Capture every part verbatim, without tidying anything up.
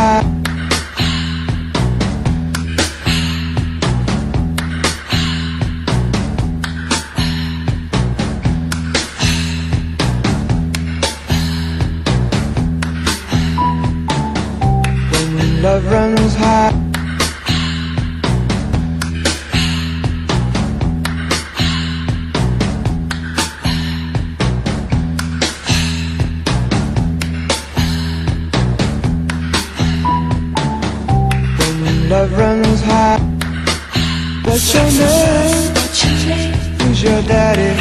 high. When love runs high. Love runs high. What's your name? Who's your daddy?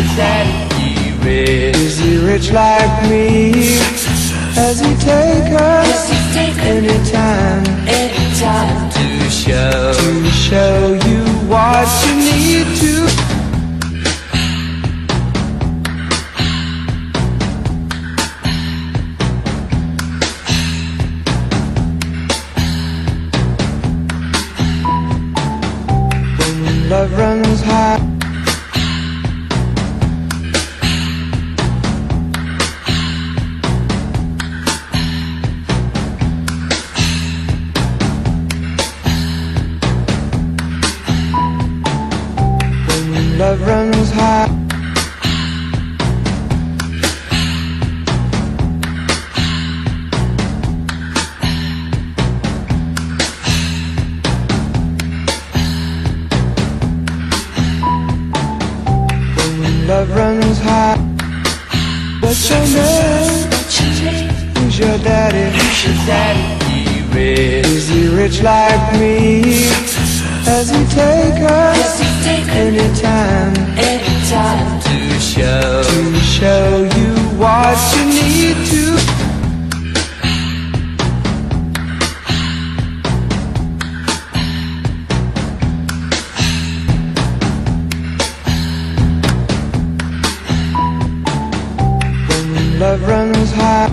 Is he rich like me? Has he take us anytime to show to show you what you need to? Love runs high. When love runs high. Love runs high. What's your name? Who's your daddy? Is he rich like me? Has he take us anytime to show to show you what you need to? Love runs high.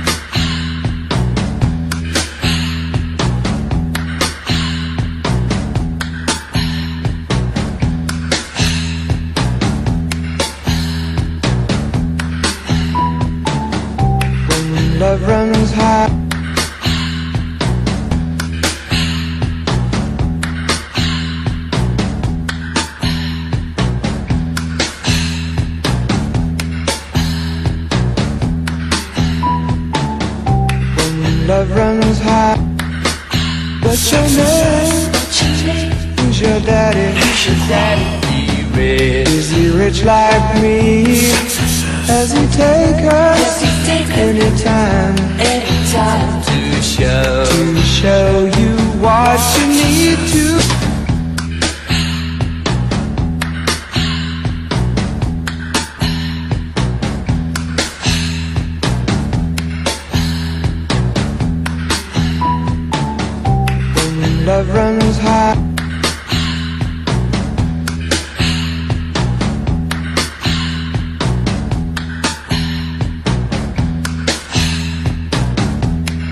When love runs high. Love runs high. What's your name? Who's your daddy? Is he rich like me? Has he take us anytime to show to show you what you need to? Love runs high.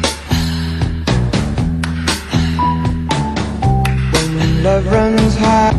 When love runs high.